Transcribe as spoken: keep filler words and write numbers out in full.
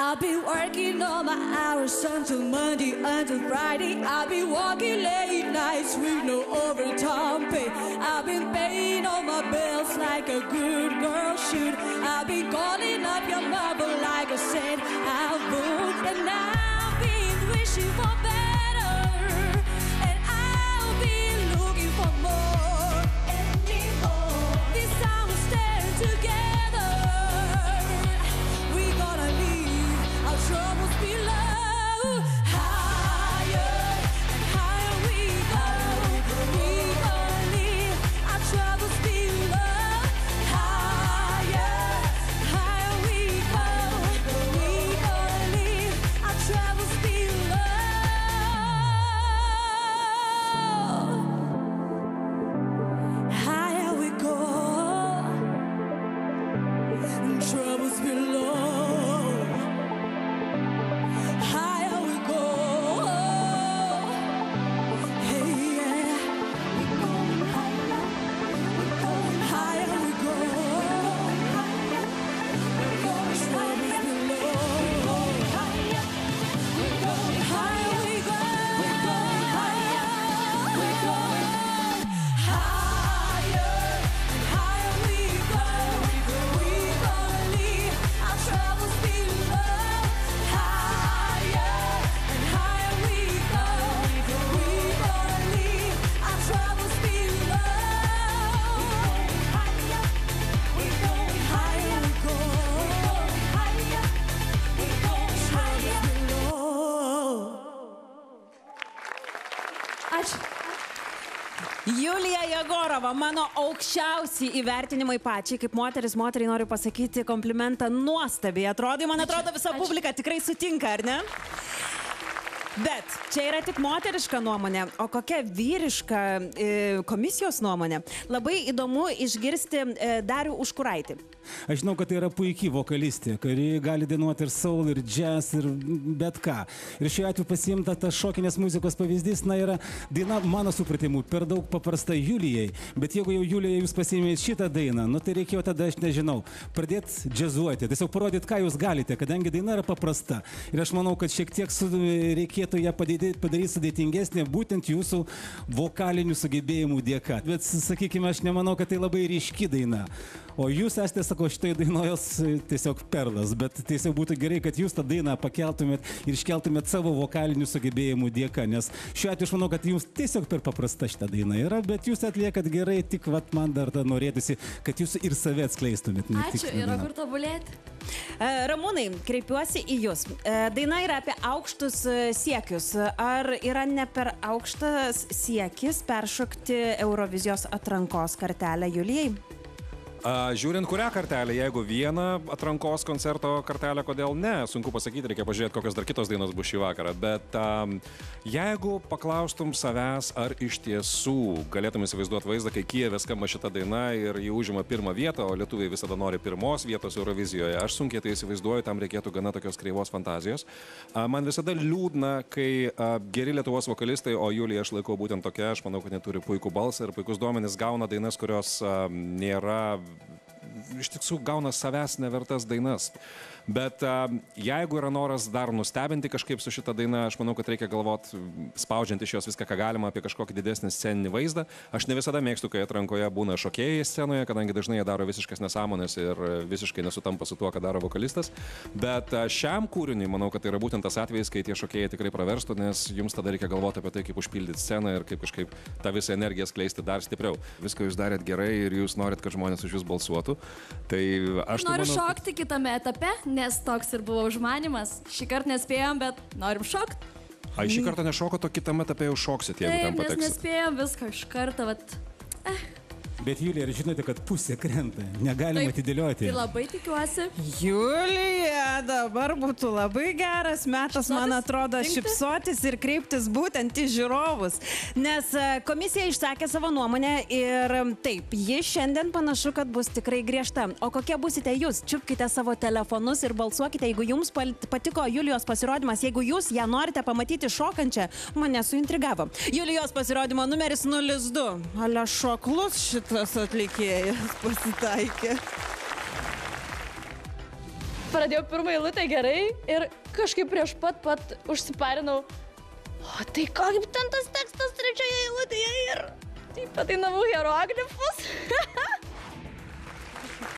I've been working all my hours until Monday, until Friday. I've been working late nights with no overtime pay. I've been paying all my bills like a good girl should. I've been calling up your mother like I said I would. And I've been wishing for better, and I'll be looking for more and more. This time we'll stand together. We're gonna leave our troubles below. Higher and higher we go. We're gonna leave our troubles below. Higher, higher we go. We're gonna leave our troubles below. Higher we go. Troubles below. Higher we go. Hey, yeah. We're going higher. We're going higher we go. We're going troubles below. Higher. We're going higher we go. We're going higher. We're going higher. Higher we go. We're gonna leave our troubles below. Higher and higher we go. We're gonna leave our troubles below. Higher, we're going higher we go. Higher, we're going higher below. Ačiū. Julija Jegorova, mano aukščiausi įvertinimai pačiai, kaip moteris, moteriai noriu pasakyti komplimentą, nuostabiai atrodai, man atrodo visa publika tikrai sutinka, ar ne? Bet čia yra tik moteriška nuomonė, o kokia vyriška e, komisijos nuomonė. Labai įdomu išgirsti e, Darių Užkuraitį. Aš žinau, kad tai yra puikiai vokalistė, kuri gali dainuoti ir soul, ir jazz, ir bet ką. Ir šiuo atveju pasiimta ta šokinės muzikos pavyzdys, na, yra daina, mano supratimu, per daug paprasta Julijai. Bet jeigu jau Julijai jūs pasiėmėt šitą dainą, nu tai reikėjo tada, aš nežinau, pradėti džiazuoti, tiesiog parodyti, ką jūs galite, kadangi daina yra paprasta. Ir aš manau, kad šiek tiek su, reikėtų ją padaryti, padaryti sudėtingesnė būtent jūsų vokalinių sugebėjimų dėka. Bet, sakykime, aš nemanau, kad tai labai ryški daina. O jūs esate, sako, šitai dainojos tiesiog perlas, bet tiesiog būtų gerai, kad jūs tą dainą pakeltumėt ir iškeltumėt savo vokalinių sugebėjimų dėka, nes šiuo atveju aš manau, kad jums tiesiog per paprasta šitą dainą yra, bet jūs atliekat gerai, tik vat man dar tą norėtųsi, kad jūs ir save atskleistumėt. Ačiū, yra kur tobulėti. Ramūnai, kreipiuosi į jūs. Daina yra apie aukštus siekius. Ar yra ne per aukštas siekis peršokti Eurovizijos atrankos kartelę Julijai? A, žiūrint kurią kartelę, jeigu vieną atrankos koncerto kartelę, kodėl ne, sunku pasakyti, reikia pažiūrėti, kokios dar kitos dainos bus šį vakarą, bet um, jeigu paklaustum savęs, ar iš tiesų galėtum įsivaizduoti vaizdą, kai Kijeve skamba šita daina ir jį užima pirmą vietą, o lietuviai visada nori pirmos vietos Eurovizijoje, aš sunkiai tai įsivaizduoju, tam reikėtų gana tokios kreivos fantazijos. A, man visada liūdna, kai a, geri Lietuvos vokalistai, o Julija aš laikau būtent tokia, aš manau, kad neturi puikų balsą ir puikus duomenis, gauna dainas, kurios a, nėra iš tiesų gauna savęs nevertas dainas. Bet a, jeigu yra noras dar nustebinti kažkaip su šitą dainą, aš manau, kad reikia galvot, spaudžiant iš jos viską, ką galima apie kažkokį didesnį sceninį vaizdą. Aš ne visada mėgstu, kai atrankoje būna šokėjai scenoje, kadangi dažnai jie daro visiškas nesąmonės ir visiškai nesutampa su tuo, ką daro vokalistas. Bet a, šiam kūriniui, manau, kad tai yra būtent tas atvejis, kai tie šokėjai tikrai praverstų, nes jums tada reikia galvoti apie tai, kaip užpildyti sceną ir kaip kažkaip tą visą energiją skleisti dar stipriau. Viską jūs darėt gerai ir jūs norit, kad žmonės už jūs balsuotų. Tai aš Noriu manau, šokti kitame etape, nes toks ir buvo užmanimas. Šį kartą nespėjom, bet norim šokti. Ai, šį kartą nešoko, to kitame etape jau šoksit, jeigu Taip, tam nes pateksit. nespėjom viską iš karto, vat. Eh. Bet Julija, ar žinote, kad pusė krenta? Negalima Taip, atidėlioti. Tai labai tikiuosi. Julija, dabar būtų labai geras metas, man atrodo, šypsotis ir kreiptis būtent į žiūrovus. Nes komisija išsakė savo nuomonę ir taip, ji šiandien panašu, kad bus tikrai griežta. O kokie busite jūs? Čiupkite savo telefonus ir balsuokite, jeigu jums patiko Julijos pasirodymas, jeigu jūs ją norite pamatyti šokančią, mane suintrigavo. Julijos pasirodymo numeris nulis du. Ale šoklus šitas atlikėjas pasitaikė. pradėjau pirmą eilutę gerai ir kažkaip prieš pat pat užsiparinau, o tai kaip ten tas tekstas trečioje eilutėje ir taip padainavau hieroglifus.